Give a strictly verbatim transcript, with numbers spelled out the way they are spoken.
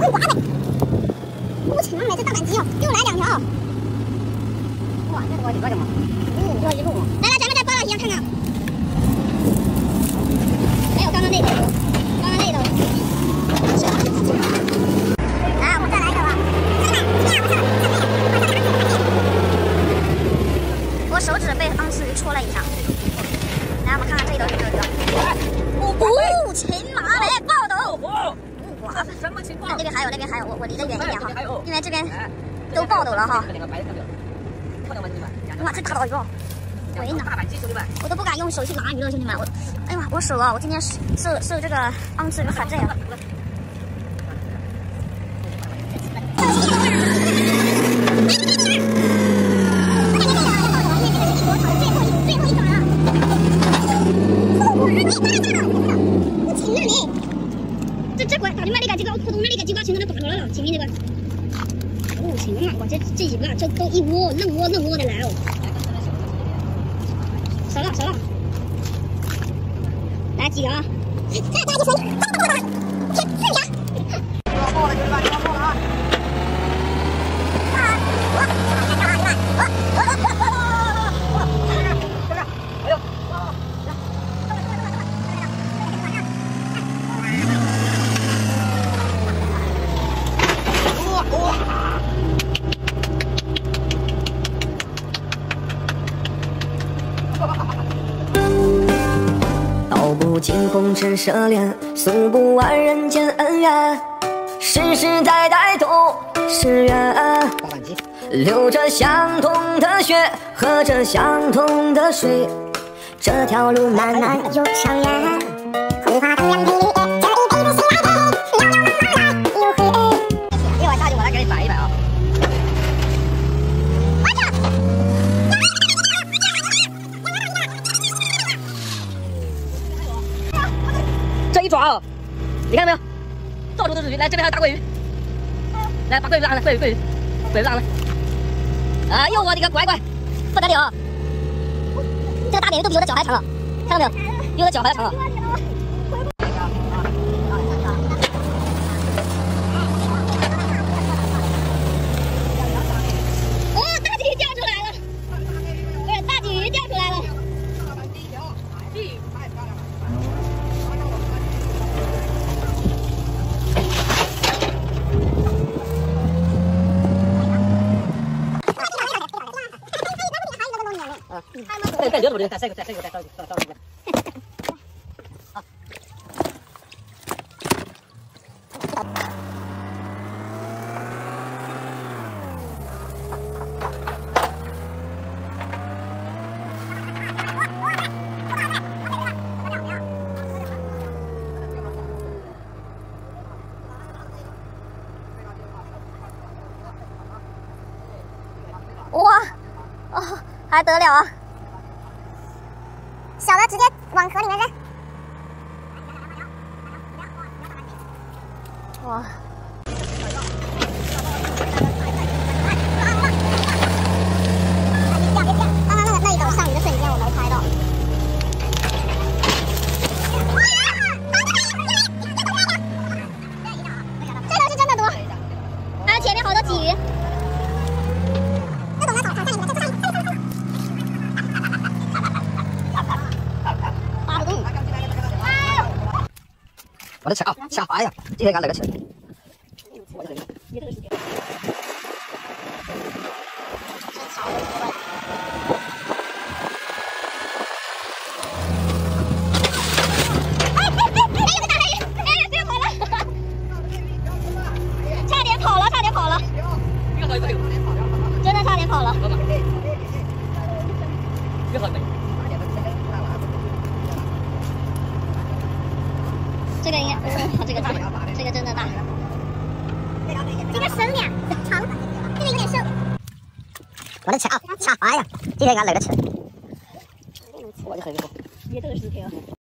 不强嘞，这大板机哦，又来两条。哇，这多几个嘛？嗯，多一路嘛。来来，咱们再扒拉一下看看。没有刚刚那头多，刚刚那头。来，我们再来一个吧。我手指被盎司鱼戳了一下。来，我们看看这一头是不是有一个。哦，擒马嘞，爆斗。哇， 什么情况？ 这边还有，那边还有，我我离得远一点哈，因为这边都爆斗了哈。哇，这大宝鱼哦！我呢，我都不敢用手去拿鱼了，兄弟们，我，哎呀，我手啊，我今天受受这个盎司鱼海震呀。这这块打的卖那个这个普通的那个鸡瓜群都打出来了，前面这个。哦，行啊，哇，这这几个这都一窝嫩窝嫩窝的来哦。少了少了，来几个啊？再大就行，这么大，这四条。要爆了，兄弟们，要爆了啊！啊！我我看看啊，你们，我我我我我我，这边这边，哎呦， 道不尽红尘奢恋，诉不完人间恩怨，世世代代都是缘。流着相同的血，喝着相同的水，这条路漫漫又长远。红花同样美丽，这一辈子谁来背？聊聊忙忙来又回。 一会儿下去我来给你摆一摆啊。这一抓哦，你看到没有？到处都是鱼。来，这边还有大桂鱼，来把桂鱼拉来，桂鱼桂鱼，桂鱼拉来。哎呦我的个乖乖，不得了！这个大鲢鱼都比我的脚还长了，看到没有？比我的脚还长了。 哦，大鲫鱼掉出来了！对，大鲫鱼掉出来了。 再再留着我这个，再晒一个，再晒一个，再烧一个，烧烧一个。好。 哇，哦，还得了啊！小的直接往河里面扔。哇！刚刚那个那一种上鱼的瞬间我没拍到。这头是真的多，还有前面好多鲫鱼。这种呢，好看一点，这上我的ขา下滑呀！今天给俺来个球。我这个。你这个时间。哎哎哎！哎，有个大海鱼！哎，别跑了！差点跑了，差点跑了！真的差点跑了。别跑了。这个应该，哦，这个大，这个真的大。这个身量长，这个有点瘦。我的ขา下滑呀！今天给俺来个球。我的很。也这个十条。